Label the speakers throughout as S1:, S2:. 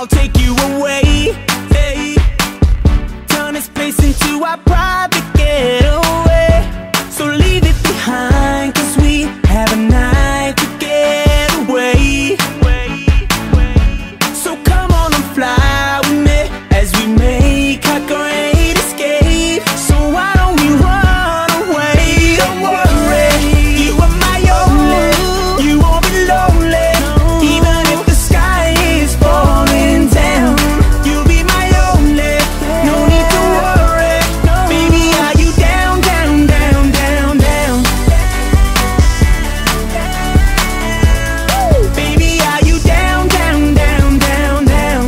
S1: I'll take you away, hey. Turn this place into our private getaway. So leave it behind, 'cause we have a night to get away. So come on and fly with me as we make our great escape. So why don't we run away? Don't worry, you are my only. You won't be lonely, even if the sky is falling down. You'll be my only, no need to worry. Baby, are you down, down, down, down, down? Baby, are you down, down, down, down, down?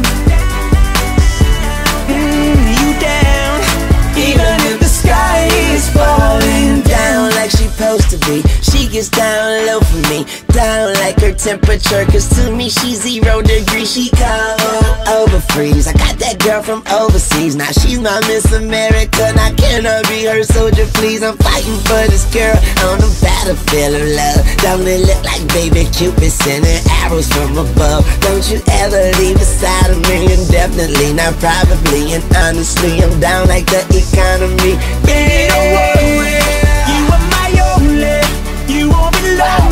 S1: You down, even if the sky is falling
S2: Down like she supposed to be. She gets down low for me, down like her temperature, 'cause to me she's 0 degrees. She cold over freeze. I got that girl from overseas, now she's my Miss America. Now can I be her soldier, please? I'm fighting for this girl on the battlefield of love. Don't it look like baby Cupid sending arrows from above? Don't you ever leave aside of me, indefinitely, not probably. And honestly, I'm down like the economy.
S1: Baby, don't worry, you are my only. You won't be lonely.